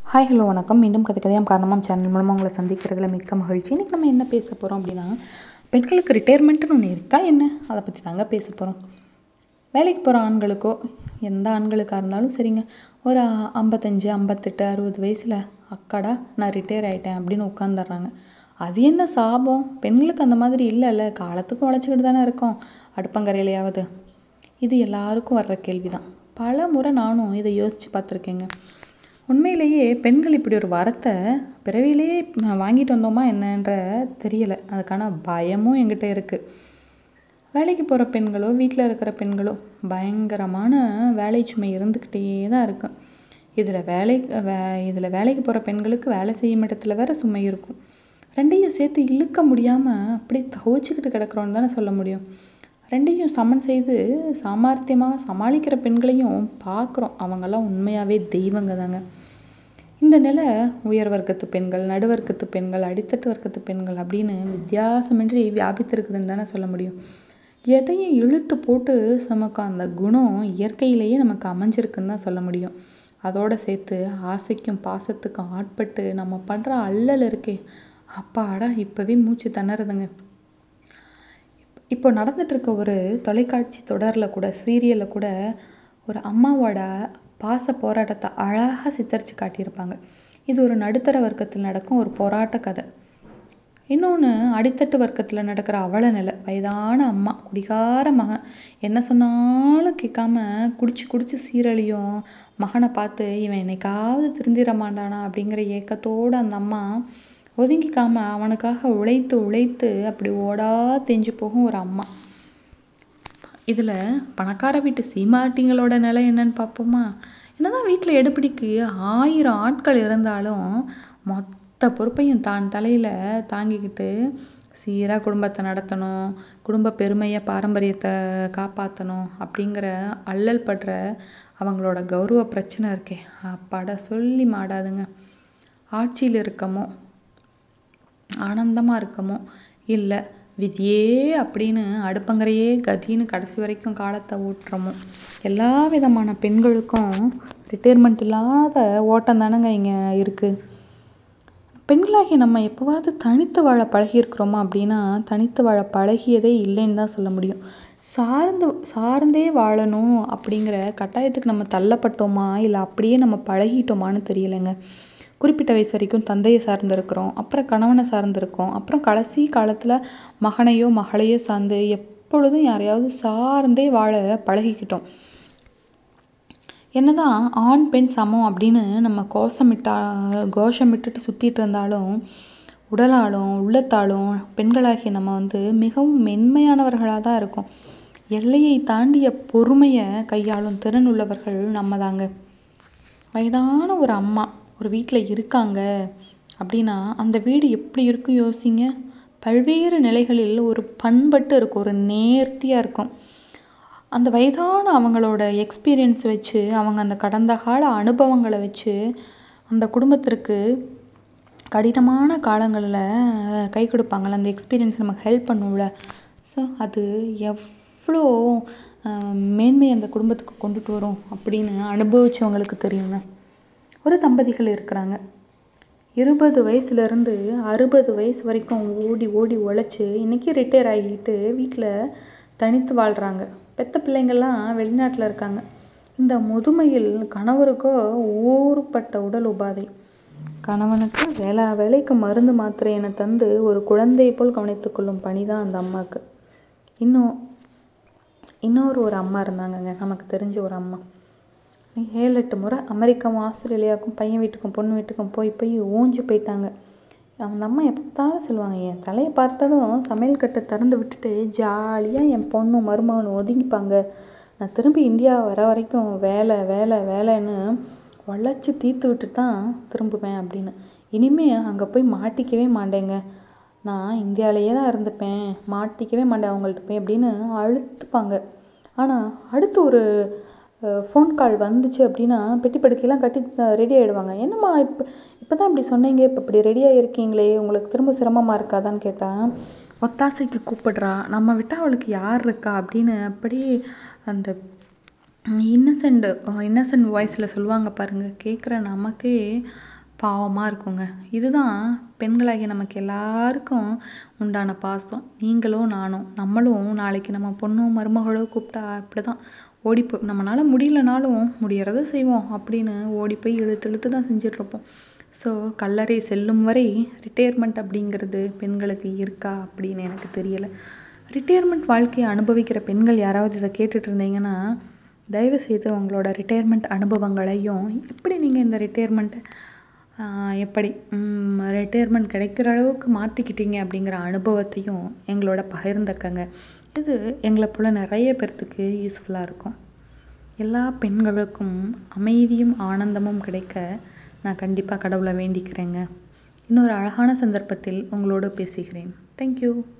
Hi hello வணக்கம். மீண்டும் கதையாம் காரணமாம் channel மூலமாக உங்களை சந்திக்கிறதுல மிக்க மகிழ்ச்சி. இன்றைக்கி நம்ம என்ன பேச போகிறோம் அப்படின்னா, பெண்களுக்கு ரிட்டையர்மெண்ட்டுன்னு ஒன்று இருக்கா என்ன, அதை பற்றி தாங்க பேச போகிறோம். வேலைக்கு போகிற ஆண்களுக்கோ எந்த ஆண்களுக்காக இருந்தாலும் சரிங்க, ஒரு 55 58 60 வயசில் அக்காடா நான் ரிட்டையர் ஆகிட்டேன் அப்படின்னு உட்காந்துடுறாங்க. அது என்ன சாபம்? பெண்களுக்கு அந்த மாதிரி இல்லைல்ல, காலத்துக்கும் உழைச்சிக்கிட்டு தானே இருக்கோம், அடுப்பங்கரையிலையாவது. இது எல்லாருக்கும் வர்ற கேள்வி தான். பல முறை நானும் இதை யோசித்து பார்த்துருக்கேங்க. உண்மையிலேயே பெண்கள் இப்படி ஒரு வரத்தை பிறவிலேயே வாங்கிட்டு வந்தோமா என்னன்ற தெரியலை. அதுக்கான பயமும் என்கிட்ட இருக்குது. வேலைக்கு போகிற பெண்களோ வீட்டில் இருக்கிற பெண்களோ பயங்கரமான வேலை சுமை இருந்துக்கிட்டே தான் இருக்கும். இதில் வேலைக்கு போகிற பெண்களுக்கு வேலை செய்யும் இடத்துல வேற சுமை இருக்கும். ரெண்டையும் சேர்த்து இழுக்க முடியாமல் அப்படியே தவிச்சிக்கிட்டு கிடக்குறோன்னு தானே சொல்ல முடியும். ரெண்டையும் சமன் செய்து சாமர்த்தியமாக சமாளிக்கிற பெண்களையும் பார்க்குறோம். அவங்கெல்லாம் உண்மையாகவே தெய்வங்க தாங்க. இந்த நிலை உயர் வர்க்கத்து பெண்கள், நடுவர்க்கத்து பெண்கள், அடித்தட்டு வர்க்கத்து பெண்கள் அப்படின்னு வித்தியாசமின்றி வியாபித்திருக்குதுன்னு தானே சொல்ல முடியும். எதையும் இழுத்து போட்டு சுமக்கும் அந்த குணம் இயற்கையிலேயே நமக்கு அமைஞ்சிருக்குன்னு தான் சொல்ல முடியும். அதோடு சேர்த்து ஆசைக்கும் பாசத்துக்கும் ஆட்பட்டு நம்ம பண்ணுற அல்லல் இருக்கே, அப்பாடா இப்போவே மூச்சு திணறுதுங்க. இப்போ நடந்துகிட்ருக்க ஒரு தொலைக்காட்சி தொடரில் கூட, சீரியலில் கூட ஒரு அம்மாவோட பாச போராட்டத்தை அழகாக சித்தரித்து காட்டியிருப்பாங்க. இது ஒரு நடுத்தர வர்க்கத்தில் நடக்கும் ஒரு போராட்ட கதை. இன்னொன்று அடித்தட்டு வர்க்கத்தில் நடக்கிற அவல நிலை. வயதான அம்மா, குடிகார மகன், என்ன சொன்னாலும் கேட்காம குடிச்சு சீரழியும் மகனை பார்த்து இவன் என்னைக்காவது திருந்திட மாட்டானா அப்படிங்கிற ஏக்கத்தோடு அந்த அம்மா ஒதுங்கிக்காம அவனுக்காக உழைத்து அப்படி ஓடா தேஞ்சு போகும் ஒரு அம்மா. இதில் பணக்கார வீட்டு சீமாட்டிங்களோட நிலை என்னன்னு பார்ப்போமா? என்னதான் வீட்டில் எடுப்பிடிக்கு 1000 ஆட்கள் இருந்தாலும் மொத்த பொறுப்பையும் தான் தலையில் தாங்கிக்கிட்டு சீராக குடும்பத்தை நடத்தணும், குடும்ப பெருமையை பாரம்பரியத்தை காப்பாற்றணும் அப்படிங்கிற அல்லல் படுற அவங்களோட கௌரவ பிரச்சனை இருக்கே, அப்பாடா சொல்லி மாடாதுங்க. ஆட்சியில் இருக்கமோ ஆனந்தமாக இருக்கமோ இல்லை விதியே அப்படின்னு அடுப்பங்கரையே கதின்னு கடைசி வரைக்கும் காலத்தை ஓட்டுறமோ, எல்லா விதமான பெண்களுக்கும் ரிட்டையர்மெண்ட் இல்லாத ஓட்டம் தானங்க இங்கே இருக்குது. பெண்களாகி நம்ம எப்போவாவது தனித்து வாழ பழகியிருக்கிறோமா அப்படின்னா, தனித்து வாழ பழகியதே இல்லைன்னு தான் சொல்ல முடியும். சார்ந்தே வாழணும் அப்படிங்கிற கட்டாயத்துக்கு நம்ம தள்ளப்பட்டோமா இல்லை அப்படியே நம்ம பழகிட்டோமான்னு தெரியலைங்க. குறிப்பிட்ட வயசு வரைக்கும் தந்தையை சார்ந்திருக்கிறோம், அப்புறம் கணவனை சார்ந்திருக்கோம், அப்புறம் கடைசி காலத்தில் மகனையோ மகளையோ சார்ந்து எப்பொழுதும் யாரையாவது சார்ந்தே வாழ என்னதான் ஆண் பெண் சமம் அப்படின்னு நம்ம கோஷமிட்டுட்டு சுற்றிட்டு இருந்தாலும், உடலாலும் உள்ளத்தாலும் பெண்களாகிய நம்ம மிகவும் மென்மையானவர்களாக தான் இருக்கோம். எல்லையை தாண்டிய பொறுமையை கையாளும் திறன் உள்ளவர்கள் நம்ம தாங்க. வயதான ஒரு அம்மா ஒரு வீட்டில் இருக்காங்க அப்படின்னா அந்த வீடு எப்படி இருக்கும் யோசிங்க. பல்வேறு நிலைகளில் ஒரு பண்பட்டு இருக்கும், ஒரு நேர்த்தியாக இருக்கும். அந்த வயதான அவங்களோட எக்ஸ்பீரியன்ஸ் வச்சு, அவங்க அந்த கடந்த கால அனுபவங்களை வச்சு அந்த குடும்பத்திற்கு கடினமான காலங்களில் கை கொடுப்பாங்கள்ல, அந்த எக்ஸ்பீரியன்ஸ் நமக்கு ஹெல்ப் பண்ணும்ல. ஸோ அது எவ்வளோ மேன்மை அந்த குடும்பத்துக்கு கொண்டுட்டு வரும் அப்படின்னு அனுபவித்தவங்களுக்கு தெரியுங்க. ஒரு தம்பதிகள் இருக்கிறாங்க. 20 வயசுலேருந்து 60 வயசு வரைக்கும் ஓடி உழைச்சி இன்றைக்கி ரிட்டையர் ஆகிட்டு வீட்டில் தனித்து வாழ்கிறாங்க. பெத்த பிள்ளைங்கள்லாம் வெளிநாட்டில் இருக்காங்க. இந்த முதுமையில் கணவருக்கோ ஊறுப்பட்ட உடல் உபாதை. கணவனுக்கு வேலைக்கு மருந்து மாத்திரை என தந்து ஒரு குழந்தை போல் கவனித்து கொள்ளும் பணி தான் அந்த அம்மாவுக்கு. இன்னொரு அம்மா இருந்தாங்கங்க, நமக்கு தெரிஞ்ச ஒரு அம்மா. 7-8 முறை அமெரிக்காவும் ஆஸ்திரேலியாவுக்கும் பையன் வீட்டுக்கும் பொண்ணு வீட்டுக்கும் போய் ஓஞ்சி போயிட்டாங்க. அந்த அம்மா எப்போத்தாலும் சொல்லுவாங்க, என் தலையை பார்த்ததும் சமையல் கட்டை திறந்து விட்டுட்டு ஜாலியாக என் பொண்ணும் மருமகனும் ஒதுங்கிப்பாங்க. நான் திரும்பி இந்தியா வர வரைக்கும் வேலைன்னு உழைச்சி தீர்த்து விட்டு தான் திரும்புவேன் அப்படின்னு. இனிமேல் அங்கே போய் மாட்டிக்கவே மாட்டேங்க, நான் இந்தியாவிலேயே தான் இருந்துப்பேன், மாட்டிக்கவே மாட்டேன் அவங்கள்ட்ட போய் அப்படின்னு அழுத்துப்பாங்க. ஆனால் அடுத்து ஒரு ஃபோன் கால் வந்துச்சு அப்படின்னா பெட்டி படுக்கையெல்லாம் கட்டி ரெடி ஆகிடுவாங்க. என்னம்மா இப்போ தான் இப்படி சொன்னீங்க, இப்போ இப்படி ரெடியாக இருக்கீங்களே, உங்களுக்கு திரும்ப சிரமமாக இருக்காதான்னு கேட்டால், ஒத்தாசைக்கு கூப்பிடுறா, நம்ம விட்டால் அவளுக்கு யார் இருக்கா அப்படின்னு அப்படியே அந்த இன்னசென்ட் வாய்ஸில் சொல்லுவாங்க பாருங்கள். கேட்குற நமக்கே பாவமாக இருக்குங்க. இதுதான் பெண்களாகிய நமக்கு எல்லாருக்கும் உண்டான பாசம். நீங்களும் நானும் நம்மளும் நாளைக்கு நம்ம பொண்ணோ மருமகளோ கூப்பிட்டா இப்படி தான் நம்மளால முடியலனாலும் முடியறத செய்வோம் அப்படின்னு ஓடி போய் இழுத்து இழுத்து தான் செஞ்சிட்ருப்போம். ஸோ கல்லறை செல்லும் வரை ரிட்டையர்மெண்ட் அப்படிங்கிறது பெண்களுக்கு இருக்கா அப்படின்னு எனக்கு தெரியலை. ரிட்டையர்மெண்ட் வாழ்க்கையை அனுபவிக்கிற பெண்கள் யாராவது இதை கேட்டுட்டு இருந்தீங்கன்னா, தயவுசெய்து உங்களோட ரிட்டையர்மெண்ட் அனுபவங்களையும் எப்படி நீங்கள் இந்த ரிட்டையர்மெண்ட்டை எப்படி ரிட்டையர்மெண்ட் கிடைக்கிற அளவுக்கு மாற்றிக்கிட்டீங்க அப்படிங்கிற அனுபவத்தையும் எங்களோட பகிர்ந்துக்கங்க. இது எங்களை போல் நிறைய பேர்த்துக்கு யூஸ்ஃபுல்லாக இருக்கும். எல்லா பெண்களுக்கும் அமைதியும் ஆனந்தமும் கிடைக்க நான் கண்டிப்பாக கடவுளை வேண்டிக்கிறேங்க. இன்னொரு அழகான சந்தர்ப்பத்தில் உங்களோடு பேசுகிறேன். தேங்க்யூ.